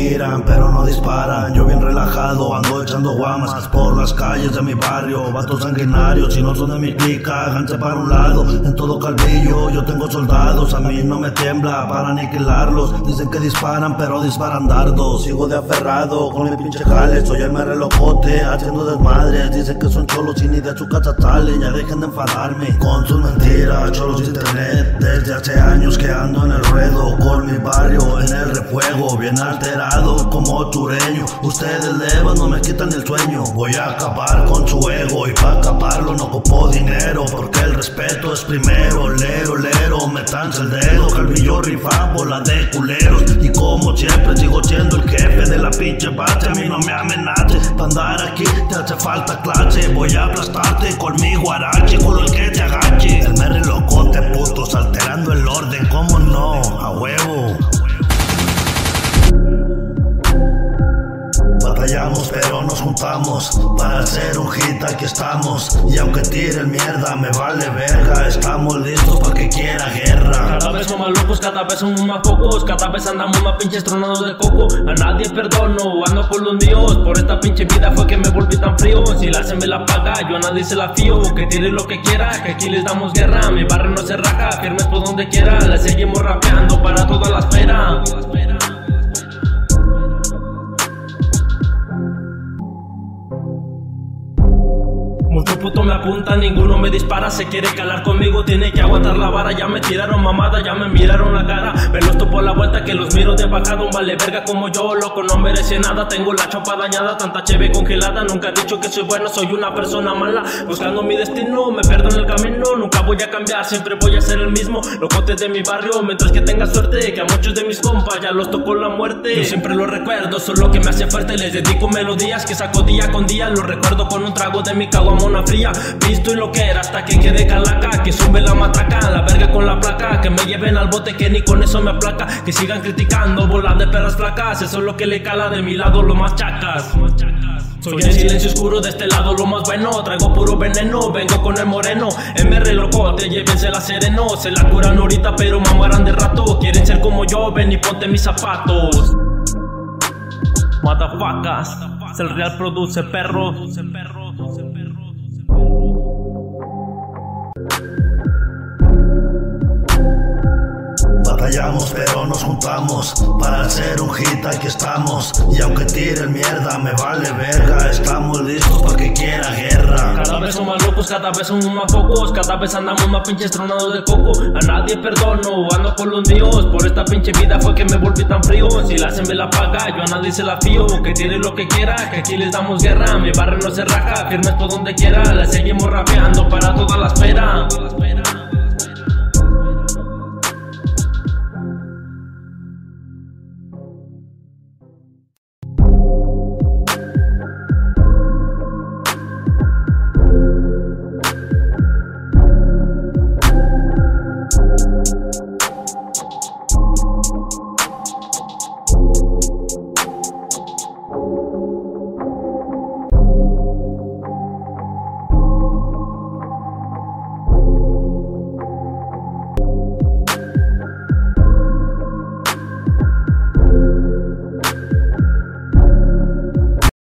miran pero no disparan. Yo bien relajado ando echando guamas por las calles de mi barrio. Vatos sanguinarios, si no son de mi clica, háganse para un lado. En todo Calvillo yo tengo soldados, a mí no me tiembla para aniquilarlos. Dicen que disparan pero disparan dardos. Sigo de aferrado con mi pinche jale, soy el mere locote haciendo desmadres. Dicen que son cholos y ni de su casa salen, ya dejen de enfadarme con sus mentiras, cholos de internet. Desde hace años que ando en el ruedo con mi barrio en el refuego, bien alterado como tureño. Ustedes levas no me quitan el sueño. Voy a acabar con su ego y pa' acabarlo no ocupo dinero, porque el respeto es primero. Lero, metanse el dedo, Calvillo rifa bola de culeros. Y como siempre sigo siendo el jefe de la pinche base, a mí no me amenaces. Pa' andar aquí te hace falta clase, voy a aplastarte con mi guarache, con el que te agache. El mere locote putos alterando el orden, ¿cómo no? A huevo. Batallamos pero nos juntamos para hacer un hit, aquí estamos. Y aunque tiren mierda me vale verga, estamos listos pa' que quiera guerra. Cada vez son más locos, cada vez somos más pocos, cada vez andamos más pinches tronados de coco. A nadie perdono, ando con los míos, por esta pinche vida fue que me volví tan frío. Si la hacen me la paga, yo a nadie se la fío. Que tire lo que quiera, que aquí les damos guerra. Mi barrio no se raja, firmes por donde quiera. Le seguimos rapeando para toda la espera. Mucho puto me apunta, ninguno me dispara. Se quiere calar conmigo, tiene que aguantar la vara. Ya me tiraron mamada, ya me miraron la cara. Me los topo a la vuelta que los miro de bajada. Un vale verga como yo, loco, no merece nada. Tengo la chopa dañada, tanta cheve congelada. Nunca he dicho que soy bueno, soy una persona mala. Buscando mi destino, me pierdo en el camino. Nunca voy a cambiar, siempre voy a ser el mismo. Locote de mi barrio, mientras que tenga suerte, que a muchos de mis compas ya los tocó la muerte. Yo siempre lo recuerdo, solo que me hace fuerte. Les dedico melodías que saco día con día. Lo recuerdo con un trago de mi caguamona fría, visto y lo que era hasta que quede calaca. Que sube la matraca, la verga con la placa. Que me lleven al bote, que ni con eso me aplaca. Que sigan criticando, bolas de perras flacas. Eso es lo que le cala de mi lado, lo más chacas. Soy el silencio oscuro de este lado, lo más bueno. Traigo puro veneno, vengo con el moreno. MR locote, llévense la sereno. Se la curan ahorita pero mamarán de rato. Quieren ser como yo, ven y ponte mis zapatos. Motherfuckers, el real produce perro. Batallamos pero nos juntamos para hacer un hit, aquí estamos. Y aunque tiren mierda me vale verga, estamos listos pa' que quiera guerra. Cada vez son más locos, cada vez somos más pocos, cada vez andamos más pinches tronados de coco. A nadie perdono, ando con los míos, por esta pinche vida fue que me volví tan frío. Si la hacen me la paga, yo a nadie se la fío. Que tire lo que quiera, que aquí les damos guerra. Mi barrio no se raja, firmes por donde quiera. Le seguimos rapeando para toda la espera.